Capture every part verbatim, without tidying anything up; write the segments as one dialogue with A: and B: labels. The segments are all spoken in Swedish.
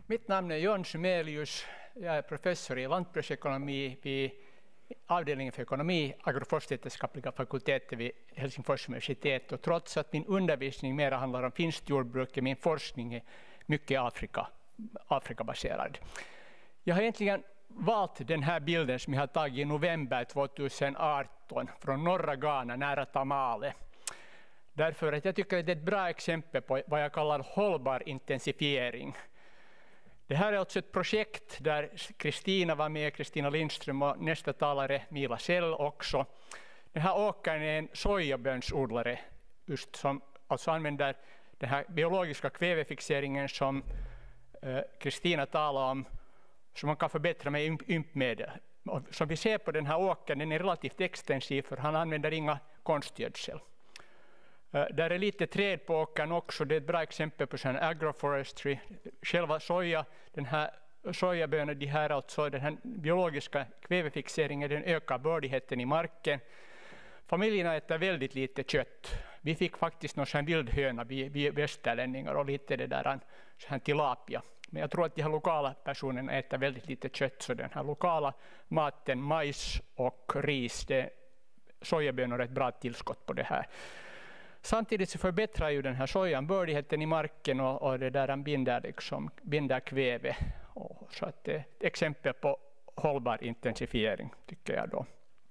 A: Mitt namn är John Sumelius. Jag är professor i lantbruksekonomi vid avdelningen för ekonomi, agroforskningsvetenskapliga fakulteten vid Helsingfors universitet. Och trots att min undervisning mer handlar om finskt jordbruk är min forskning är mycket Afrika, Afrikabaserad. Jag har egentligen valt den här bilden som jag har tagit i november tjugoarton från norra Ghana nära Tamale. Därför att jag tycker att det är ett bra exempel på vad jag kallar hållbar intensifiering. Det här är alltså ett projekt där Kristina var med, Kristina Lindström och nästa talare Mila Sell också. Den här åkern är en sojabönsodlare just som alltså använder den här biologiska kvävefixeringen som Kristina eh, talade om, som man kan förbättra med ympmedel. Som vi ser på den här åkern, den är relativt extensiv för han använder inga konstgödsel. Uh, där är lite träd på åkern också, det är ett bra exempel på sån agroforestry. Själva soja, den här sojabönor, de här alltså, den här biologiska kvävefixeringen, den ökar bördigheten i marken. Familjerna äter väldigt lite kött. Vi fick faktiskt någon sån vildhöna, vi, vi västerlänningar och lite det där sån tilapia. Men jag tror att de här lokala personerna äter väldigt lite kött, så den här lokala maten, majs och ris, det, sojabönor är ett bra tillskott på det här. Samtidigt så förbättrar ju den här sojan bördigheten i marken och, och det där binder, liksom, binder kväve. Och så att det är ett exempel på hållbar intensifiering tycker jag då.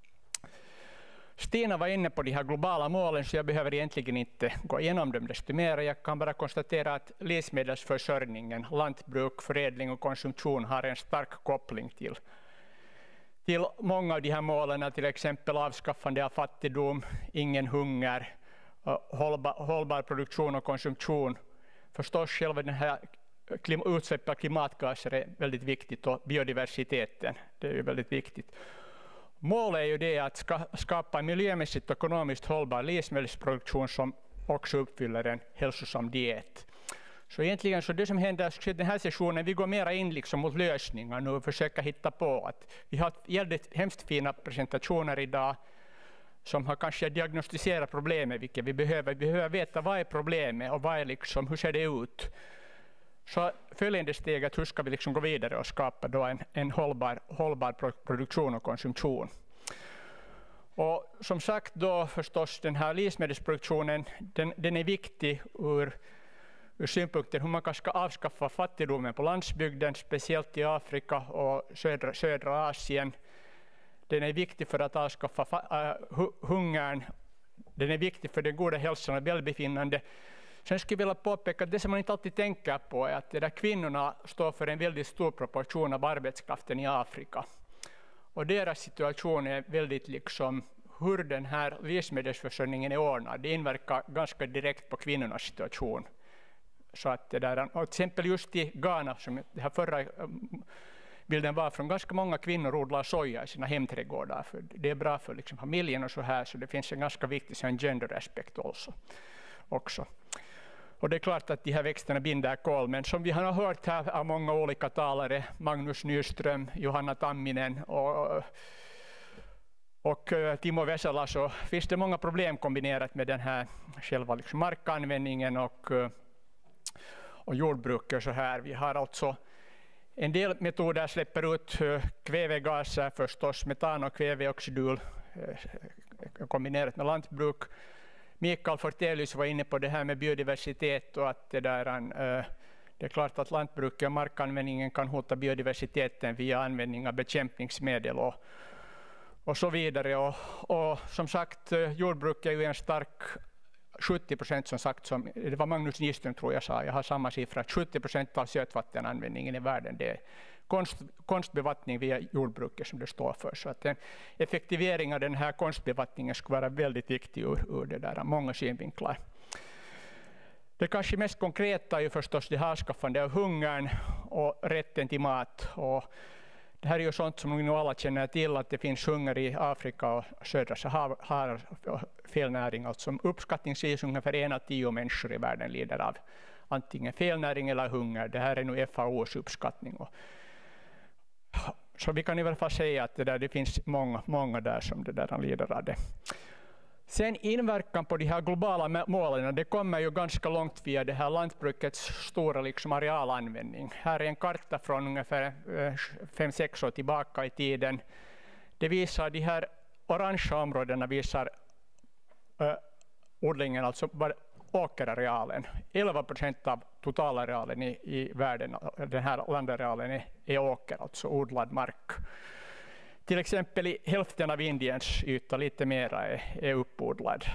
A: Stina var inne på de här globala målen så jag behöver egentligen inte gå igenom dem desto mer. Jag kan bara konstatera att livsmedelsförsörjningen, lantbruk, förädling och konsumtion har en stark koppling till, till många av de här målen, till exempel avskaffande av fattigdom, ingen hunger, Hållbar, hållbar produktion och konsumtion. Förstås själva den här klim, utsläpp av klimatgaser är väldigt viktigt och biodiversiteten, det är ju väldigt viktigt. Målet är ju det att ska, skapa en miljömässigt och ekonomiskt hållbar livsmedelsproduktion som också uppfyller en hälsosam diet. Så egentligen så det som händer i den här sessionen, vi går mera in liksom mot lösningar nu och försöker hitta på att vi har väldigt hemskt fina presentationer idag som har kanske diagnostiserat problemet, vilket vi behöver. Vi behöver veta vad är problemet och vad är liksom, hur ser det ut. Så följande steg att hur ska vi liksom gå vidare och skapa då en, en hållbar, hållbar produktion och konsumtion. Och som sagt då förstås den här livsmedelsproduktionen, den, den är viktig ur, ur synpunkten hur man kan ska avskaffa fattigdomen på landsbygden, speciellt i Afrika och södra, södra Asien. Den är viktig för att avskaffa uh, hungern. Den är viktig för den goda hälsan och välbefinnande. Sen skulle jag vilja påpeka att det som man inte alltid tänker på är att det där kvinnorna står för en väldigt stor proportion av arbetskraften i Afrika. Och deras situation är väldigt liksom hur den här livsmedelsförsörjningen är ordnad. Det inverkar ganska direkt på kvinnornas situation. Så att det där, och till exempel just i Ghana som det här förra bilden var från ganska många kvinnor odlar soja i sina hemträdgårdar. För det är bra för liksom familjen och så här, så det finns en ganska viktig en gender-aspekt också, också. Och det är klart att de här växterna binder kol, men som vi har hört här av många olika talare, Magnus Nyström, Johanna Tamminen och, och Timo Vesala, så finns det många problem kombinerat med den här själva liksom markanvändningen och, och jordbruket och så här. Vi har alltså en del metoder släpper ut kvävegaser förstås, metan och kväveoxidul kombinerat med lantbruk. Mikael Fortelius var inne på det här med biodiversitet och att det, där, det är klart att lantbruket och markanvändningen kan hota biodiversiteten via användning av bekämpningsmedel och, och så vidare. Och, och som sagt, jordbruket är ju en stark sjuttio procent som sagt, som, det var Magnus Nyström tror jag sa, jag har samma siffra, sjuttio procent av sötvattenanvändningen i världen det är konst, konstbevattning via jordbruket som det står för. Så att en effektivering av den här konstbevattningen skulle vara väldigt viktig ur, ur det där, många synvinklar. Det kanske mest konkreta är ju förstås det här avskaffande av hungern och rätten till mat. Och det här är ju sånt som nu alla känner till, att det finns hunger i Afrika och södra Sahara, felnäring. Alltså uppskattningsvis ungefär en av tio människor i världen lider av antingen felnäring eller hunger. Det här är nu F A O:s uppskattning. Så vi kan i alla fall säga att det, där, det finns många, många där som det där lider av det. Sen inverkan på de här globala målen, det kommer ju ganska långt via det här lantbrukets stora liksom arealanvändning. Här är en karta från ungefär fem sex år tillbaka i tiden. Det visar de här orangea områdena visar äh, odlingen, alltså åkerarealen. elva procent av totalarealen i, i världen, den här landarealen är, är åker, alltså odlad mark. Till exempel i hälften av Indiens yta, lite mera, är, är uppodlad.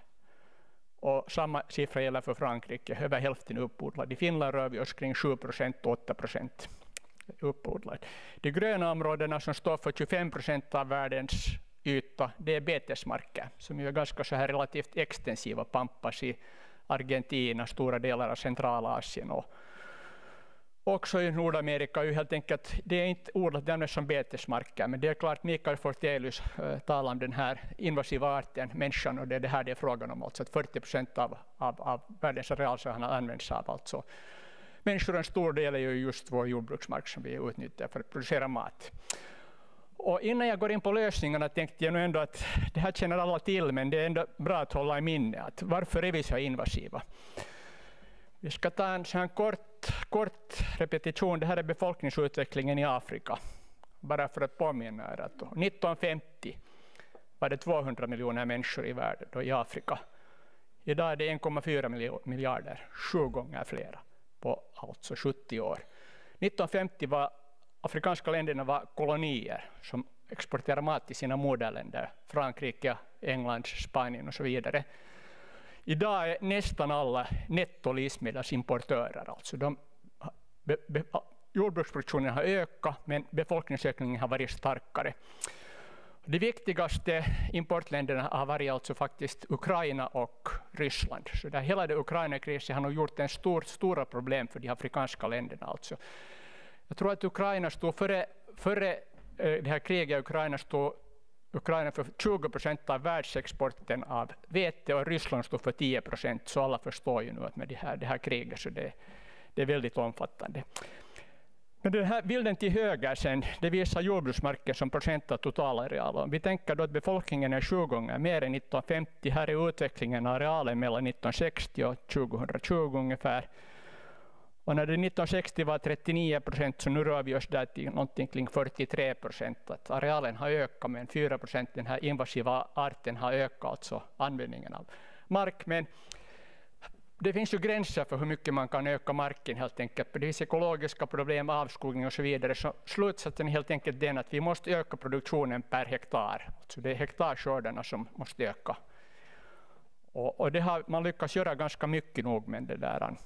A: Och samma siffra gäller för Frankrike, över hälften är uppodlad. I Finland rör vi oss kring sju procent, åtta procent uppodlad. De gröna områdena som står för tjugofem procent av världens yta, det är betesmarker som är ganska så här relativt extensiva, pampas i Argentina, stora delar av Centralasien och också i Nordamerika. Ju helt enkelt, det är inte odlat där som betesmarker, men det är klart Mikael Fortelius äh, talar om den här invasiva arten, människan, och det är det här det är frågan om, alltså att fyrtio procent av, av, av världens areal så används av alltså människor. En stor del är ju just vår jordbruksmark som vi utnyttjar för att producera mat. Och innan jag går in på lösningarna tänkte jag nu ändå att det här känner alla till, men det är ändå bra att hålla i minne att varför är vi så invasiva. Vi ska ta en sån kort, kort repetition. Det här är befolkningsutvecklingen i Afrika. Bara för att påminna er att nittonhundrafemtio var det tvåhundra miljoner människor i världen då i Afrika. Idag är det en komma fyra miljarder, sju gånger flera på alltså sjuttio år. nittonhundrafemtio var afrikanska länderna var kolonier som exporterade mat till sina moderländer, Frankrike, England, Spanien och så vidare. Idag är nästan alla nettolivsmedelsimportörer. Alltså de, be, be, jordbruksproduktionen har ökat, men befolkningsökningen har varit starkare. De viktigaste importländerna har varit alltså faktiskt Ukraina och Ryssland. Så där hela det Ukraina-krisen har nog gjort en stor, stora problem för de afrikanska länderna. Alltså. Jag tror att Ukraina stod före, före det här kriget i Ukraina stod Ukraina för tjugo procent av världsexporten av vete och Ryssland står för tio procent, så alla förstår ju nu att med det här, det här kriget så det, det är väldigt omfattande. Men den här bilden till höger sen, det visar jordbruksmarken som procent av totalarealen. Vi tänker då att befolkningen är sju gånger mer än nittonhundrafemtio. Här är utvecklingen av arealen mellan nittonhundrasextio och tjugohundratjugo ungefär. Och när det nittonhundrasextio var trettionio procent, så nu rör vi oss där till någonting kring fyrtiotre procent. Att arealen har ökat, men fyra procent den här invasiva arten har ökat, alltså användningen av mark. Men det finns ju gränser för hur mycket man kan öka marken helt enkelt. Det finns ekologiska problem, avskogning och så vidare. Så slutsatsen är helt enkelt den att vi måste öka produktionen per hektar. Alltså det är hektarskördarna som måste öka. Och, och det har man lyckats göra ganska mycket nog med det där.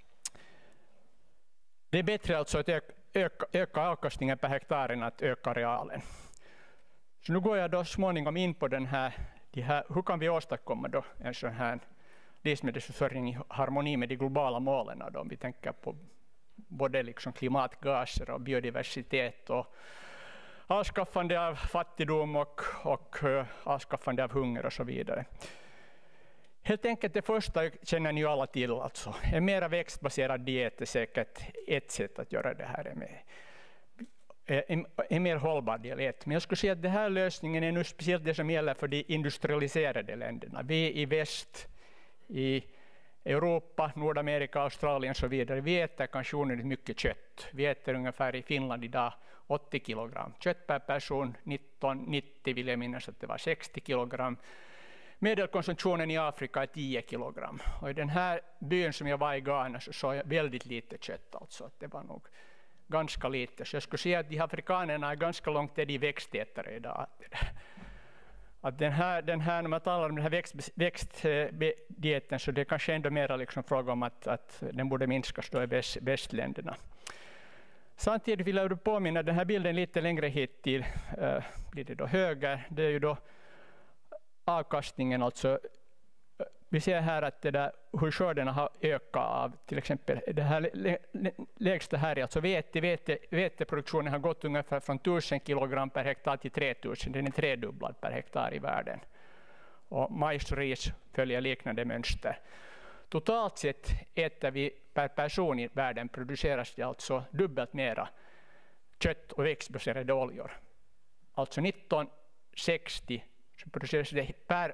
A: Det är bättre alltså att öka, öka, öka avkastningen per hektar än att öka arealen. Så nu går jag då småningom in på den här, de här hur kan vi åstadkomma då en sån här livsmedelsförsörjning i harmoni med de globala målen. Då, om vi tänker på både liksom klimatgaser och biodiversitet och avskaffande av fattigdom och, och uh, avskaffande av hunger och så vidare. Helt enkelt det första känner ni ju alla till. Alltså. En mera växtbaserad diet är säkert ett sätt att göra det här med. En, en mer hållbar diet. Men jag skulle säga att den här lösningen är nu speciellt det som gäller för de industrialiserade länderna. Vi i väst, i Europa, Nordamerika, Australien och så vidare. Vi äter kanske onödigt mycket kött. Vi äter ungefär i Finland idag åttio kilogram kött per person. nittonhundranittio vill jag minnas att det var sextio kilogram. Medelkonsumtionen i Afrika är tio kilogram. Och i den här byn som jag var i Ghana så såg jag väldigt lite kött. Alltså. Det var nog ganska lite. Så jag skulle säga att de afrikanerna är ganska långt är de växtätare idag. Att den här, den här, när man talar om den här växt, växtdieten så det är kanske ändå mer liksom fråga om att, att den borde minskas då i väst, västländerna. Samtidigt vill jag påminna den här bilden lite längre hit till uh, blir det då höger. Det är ju då avkastningen, alltså vi ser här att det där, hur skördarna har ökat av till exempel det här lägsta här är alltså vete, vete, veteproduktionen har gått ungefär från tusen kilogram per hektar till tre tusen, den är tredubblad per hektar i världen. Och majs och ris följer liknande mönster. Totalt sett äter vi per person i världen produceras det alltså dubbelt mera kött och växtbaserade oljor. Alltså nittonhundrasextio så produceras det per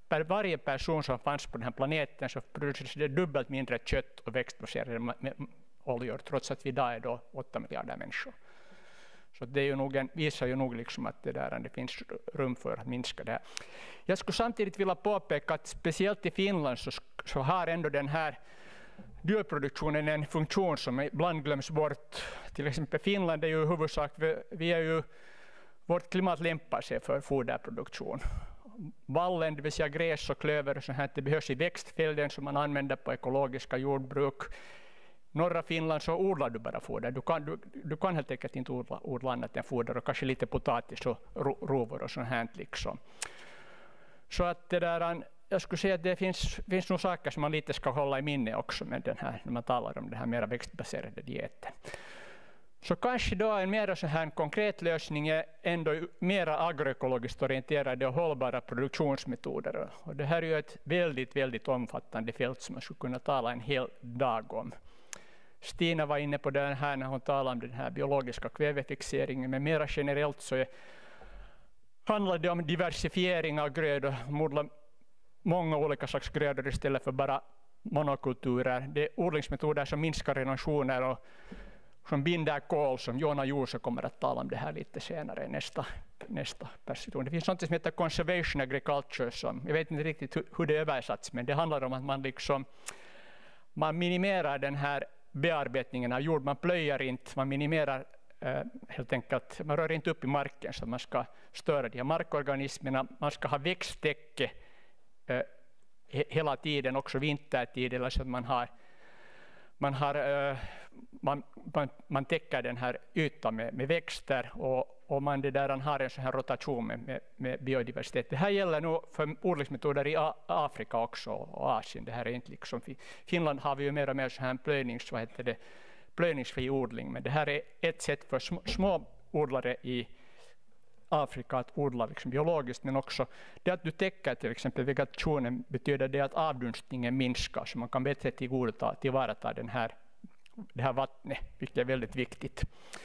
A: per varje person som fanns på den här planeten så produceras det dubbelt mindre kött och växtbaserade oljor, trots att vi idag är då åtta miljarder människor. Så det är ju nog en, visar ju nog liksom att det, där, det finns rum för att minska det här. Jag skulle samtidigt vilja påpeka att speciellt i Finland så, så har ändå den här djurproduktionen en funktion som ibland glöms bort. Till exempel Finland är ju i huvudsak, vi, vi är ju, vårt klimat lämpar sig för foderproduktion. Vallen, det vill säga gräs och klöver och sånt här, det behövs i växtfälten som man använder på ekologiska jordbruk. Norra Finland så odlar du bara foder. Du kan, du, du kan helt enkelt inte odla, odla annat än foder och kanske lite potatis och ro, rovor och sånt här liksom. Så att det där, jag skulle säga att det finns, finns nog saker som man lite ska hålla i minne också med den här, när man talar om den här mera växtbaserade dieten. Så kanske då en mer så här konkret lösning är ändå mera agroekologiskt orienterade och hållbara produktionsmetoder. Och det här är ju ett väldigt, väldigt omfattande fält som man skulle kunna tala en hel dag om. Stina var inne på det här när hon talade om den här biologiska kvävefixeringen, men mera generellt så är, handlar det om diversifiering av grödor, många olika slags grödor istället för bara monokulturer. Det är odlingsmetoder som minskar relationer och som binder kol, som Jonna Juuso kommer att tala om det här lite senare i nästa, nästa person. Det finns något som heter conservation agriculture, som, jag vet inte riktigt hur, hur det översatts, men det handlar om att man, liksom, man minimerar den här bearbetningen av jord, man plöjer inte, man minimerar eh, helt enkelt, man rör inte upp i marken så att man ska störa de här markorganismerna, man ska ha växttäcke eh, hela tiden, också vintertid, eller så att man har Man, har, uh, man, man, man täcker den här ytan med, med växter och, och man det där har en sån här rotation med, med, med biodiversitet. Det här gäller nog för odlingsmetoder i A- Afrika också och Asien. Det här är inte liksom, Finland har vi ju mer och mer så här plöjnings, vad heter det, plöjningsfri odling, men det här är ett sätt för sm, små odlare i Afrika att odla liksom biologiskt, men också det att du täcker till exempel vegetationen betyder det att avdunstningen minskar så man kan bättre tillgodota, tillvarata den här, det här vattnet, vilket är väldigt viktigt.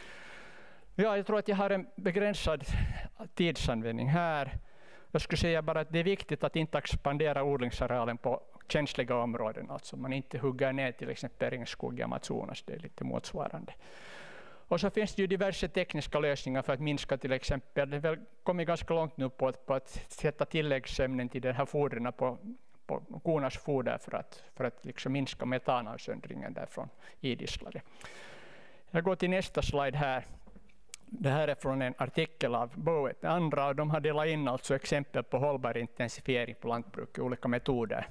A: Ja, jag tror att jag har en begränsad tidsanvändning här. Jag skulle säga bara att det är viktigt att inte expandera odlingsarealen på känsliga områden, alltså man inte hugger ner till exempel regnskog i Amazonas, det är lite motsvarande. Och så finns det ju diverse tekniska lösningar för att minska till exempel, det har kommit ganska långt nu på att, på att sätta tilläggsämnen till de här fodren på, på kornas foder för att, för att liksom minska metanavsöndringen därifrån idisslare. Jag går till nästa slide här. Det här är från en artikel av Boet andra och de har delat in alltså exempel på hållbar intensifiering på lantbruk, olika metoder.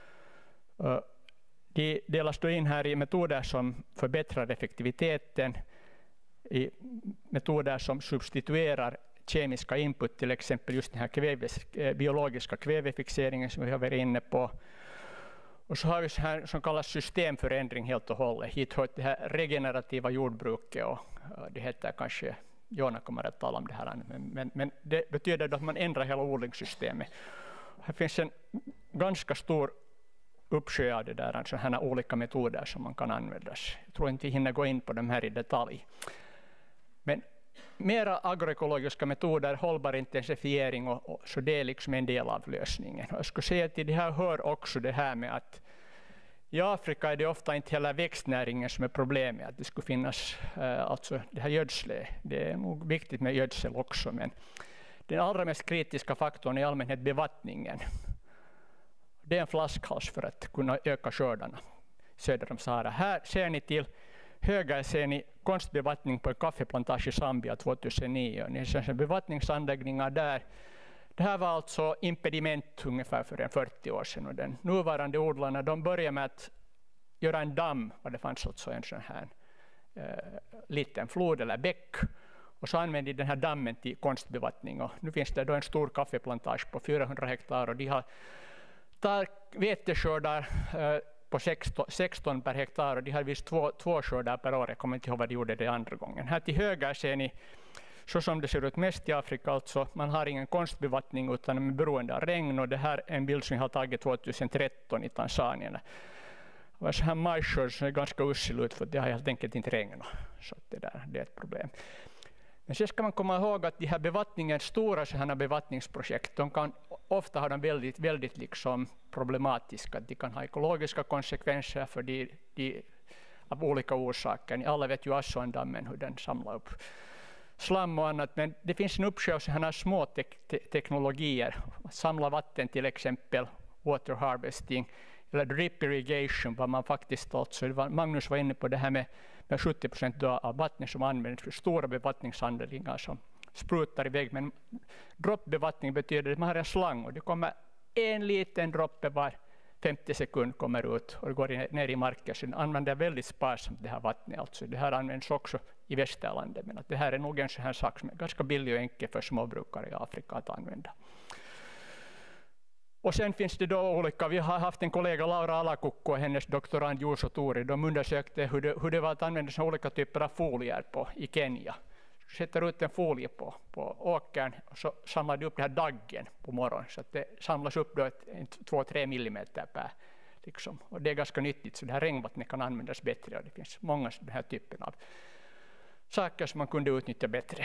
A: De delas då in här i metoder som förbättrar effektiviteten, i metoder som substituerar kemiska input, till exempel just den här kväves, biologiska kvävefixeringen som vi har varit inne på. Och så har vi så här som kallas systemförändring helt och hållet. Hit hör det här regenerativa jordbruket och det heter kanske, Jonna kommer att tala om det här, men, men, men det betyder att man ändrar hela odlingssystemet. Här finns en ganska stor uppsjö av det där, alltså här olika metoder som man kan använda. Jag tror inte vi hinner gå in på dem här i detalj. Men mera agroekologiska metoder, hållbar intensifiering och, och så det är liksom en del av lösningen. Jag skulle säga att till det här hör också det här med att i Afrika är det ofta inte hela växtnäringen som är problemet, att det skulle finnas äh, alltså det här gödslet. Det är nog viktigt med gödsel också, men den allra mest kritiska faktorn är i allmänhet bevattningen. Det är en flaskhals för att kunna öka skördarna söder om Sahara. Här ser ni till höger ser ni konstbevattning på en kaffeplantage i Zambia tjugohundranio. Ni ser bevattningsanläggningar där. Det här var alltså impediment ungefär för en fyrtio år sedan. Och den nuvarande odlarna de började med att göra en damm, och det fanns alltså en sån här eh, liten flod eller bäck. Och så använde de den här dammen till konstbevattning. Och nu finns det då en stor kaffeplantage på fyrahundra hektar och de har tar veteskördar eh, på sexton per hektar och de har visst två, två skördar per år. Jag kommer inte ihåg vad de gjorde det andra gången. Här till höger ser ni så som det ser ut mest i Afrika. Alltså, man har ingen konstbevattning utan man är beroende av regn. Och det här är en bild som jag har tagit tjugohundratretton i Tanzanien. Det var så här majsskörd som är ganska usel ut för det har helt enkelt inte regnat. Så det, där, det är ett problem. Men sen ska man komma ihåg att de här bevattningen, stora sådana bevattningsprojekt, de kan ofta ha de väldigt, väldigt liksom problematiska. De kan ha ekologiska konsekvenser för de, de av olika orsaker. Alla vet ju Assuandammen hur den samlar upp slam och annat, men det finns en uppsjö av sådana små te te teknologier. Samla vatten till exempel, water harvesting, eller drip irrigation, vad man faktiskt alltså, Magnus var inne på det här med, med sjuttio procent av vattnet som används för stora bevattningsanläggningar som sprutar iväg, men droppbevattning betyder att man har en slang och det kommer en liten droppe var femtio sekunder kommer ut och går ner i marken, så använder väldigt sparsamt det här vattnet. Alltså det här används också i Västerlandet, men att det här är nog en sån här sak som är ganska billig och enkel för småbrukare i Afrika att använda. Och sen finns det då olika, vi har haft en kollega Laura Alakukko och hennes doktorand Juuso Tuuri, de undersökte hur det, hur det var att använda så olika typer av folier på, i Kenya. Sätter ut en folie på, på åkern och så samlar de upp det här daggen på morgonen, så att det samlas upp då ett, två till tre millimeter per. Liksom. Och det är ganska nyttigt, så det här regnvattnet kan användas bättre och det finns många den här typen av saker som man kunde utnyttja bättre.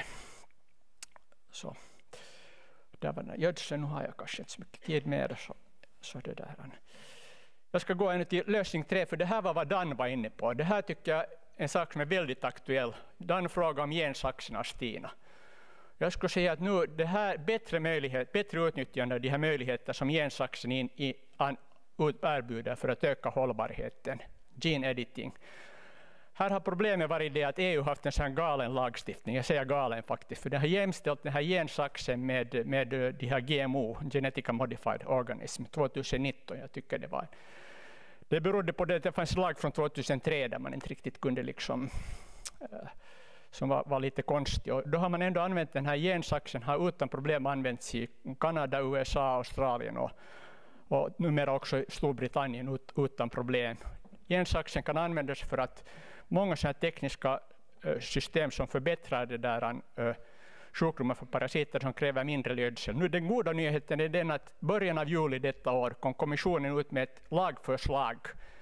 A: Så. Där var den gödseln, nu har jag kanske inte så mycket tid med så, så det där. Jag ska gå in till lösning tre, för det här var vad Dan var inne på. Det här tycker jag är en sak som är väldigt aktuell. Dan frågar om gensaxen av Stina. Jag skulle säga att nu det här bättre möjlighet, bättre utnyttjande av de här möjligheter som gensaxen in, i, an, erbjuder för att öka hållbarheten, gene editing. Här har problemet varit det att E U har haft en sån galen lagstiftning. Jag säger galen faktiskt, för det har jämställt den här gensaxen med, med de här G M O, Genetically Modified Organism, tjugonitton. Jag tycker det var. Det berodde på det att det fanns lag från tjugohundratre där man inte riktigt kunde liksom, äh, som var, var lite konstig. Och då har man ändå använt den här gensaxen, har utan problem använts i Kanada, U S A, Australien och, och numera också i Storbritannien ut, utan problem. Gensaxen kan användas för att många sådana tekniska uh, system som förbättrar det där uh, sjukdomar för parasiter som kräver mindre gödsel. Nu den goda nyheten är den att början av juli detta år kom kommissionen ut med ett lagförslag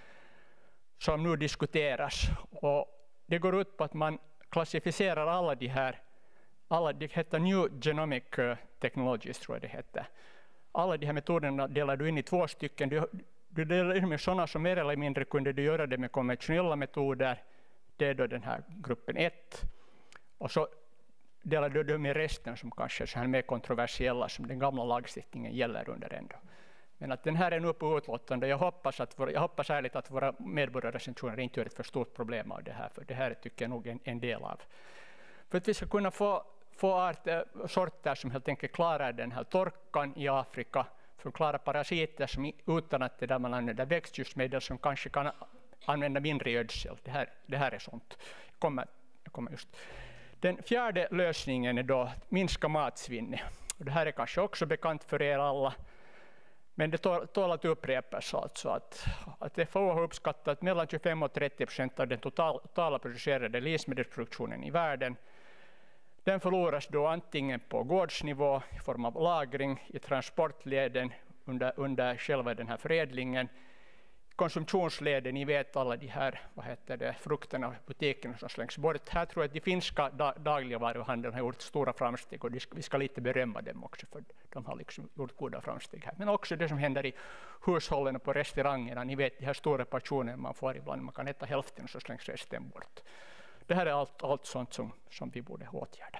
A: som nu diskuteras. Och det går ut på att man klassificerar alla de här, alla, det heter New Genomic Technologies tror jag det heter. Alla de här metoderna delar du in i två stycken. Du, du delar in med sådana som mer eller mindre kunde du göra det med konventionella metoder. Det är då den här gruppen ett. Och så delar du det med resten som kanske är så här mer kontroversiella som den gamla lagstiftningen gäller under ändå. Men att den här är nu på utlåtande. Jag hoppas, att våra, jag hoppas ärligt att våra medborgarrecensioner inte gör ett för stort problem av det här. För det här tycker jag nog en, en del av. För att vi ska kunna få, få art, sorter som helt enkelt klarar den här torkan i Afrika. För att klara parasiter som utan att det där man använder växtljusmedel som kanske kan använda mindre gödsel. Det här, det här är sånt. Jag kommer, jag kommer just. Den fjärde lösningen är då att minska matsvinnet. Och det här är kanske också bekant för er alla. Men det tål att upprepas alltså att, att F A O har uppskattat att mellan tjugofem och trettio procent av den totala, totala producerade livsmedelsproduktionen i världen den förloras då antingen på gårdsnivå i form av lagring i transportleden under, under själva den här förädlingen. Konsumtionsleden, ni vet alla de här vad heter det, frukterna och butikerna som slängs bort. Här tror jag att de finska da, dagligvaruhandeln har gjort stora framsteg och de ska, vi ska lite berömma dem också för de har liksom gjort goda framsteg här. Men också det som händer i hushållen och på restaurangerna. Ni vet de här stora portioner man får ibland, man kan äta hälften och så slängs resten bort. Det här är allt, allt sånt som, som vi borde åtgärda.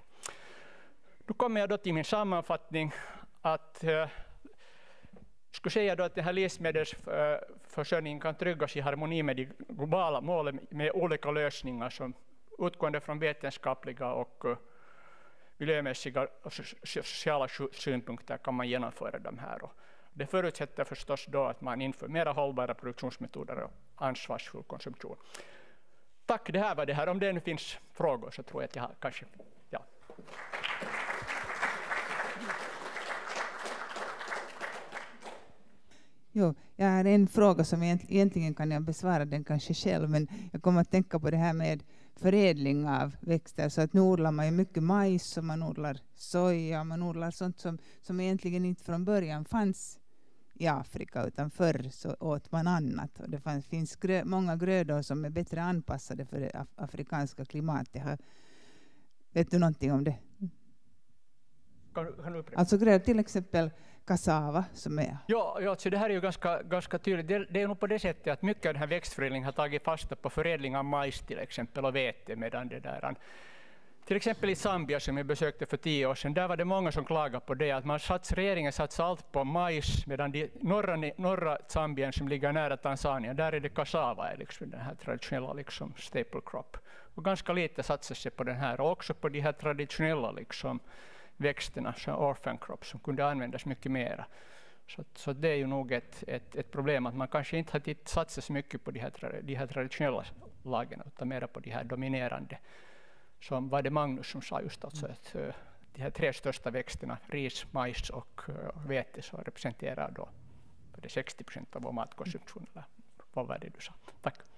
A: Nu kommer jag då till min sammanfattning att eh, skulle säga då att den här livsmedelsförsörjningen kan tryggas i harmoni med de globala målen med olika lösningar som utgående från vetenskapliga och uh, miljömässiga och sociala synpunkter kan man genomföra de här. Och det förutsätter förstås då att man inför mera hållbara produktionsmetoder och ansvarsfull konsumtion. Tack, det här var det här. Om det nu finns frågor så tror jag att jag har, kanske... Ja.
B: Jo, jag har en fråga som egentligen kan jag besvara den kanske själv, men jag kommer att tänka på det här med förädling av växter. Så att nu odlar man ju mycket majs och man odlar soja, man odlar sånt som, som egentligen inte från början fanns i Afrika, utan förr så åt man annat. Och det fanns, finns grö, många grödor som är bättre anpassade för det af, afrikanska klimatet. Jag har Vet du någonting om det?
A: Kan, kan du upprepa?
B: Alltså grödor, till exempel kassava som är...
A: Ja, ja alltså det här är ju ganska, ganska tydligt. Det, det är nog på det sättet att mycket av den här växtförädlingen har tagit fasta på förädling av majs till exempel och vete, medan det där... Till exempel i Zambia som jag besökte för tio år sedan, där var det många som klagade på det, att man sats, regeringen satsar allt på majs, medan de norra, norra Zambien som ligger nära Tanzania, där är det kassava, liksom den här traditionella liksom, staple crop. Och ganska lite satsar sig på den här, och också på de här traditionella liksom, växterna, som orphan crops, som kunde användas mycket mera. Så, så det är ju nog ett, ett, ett problem att man kanske inte har satsat så mycket på de här, de här traditionella lagen, utan mera på de här dominerande. Som var det Magnus som sa just alltså att uh, de här tre största växterna, ris, majs och uh, vete, så representerar då det sextio procent av vår matkonsumtion. Eller vad var det du sa? Tack.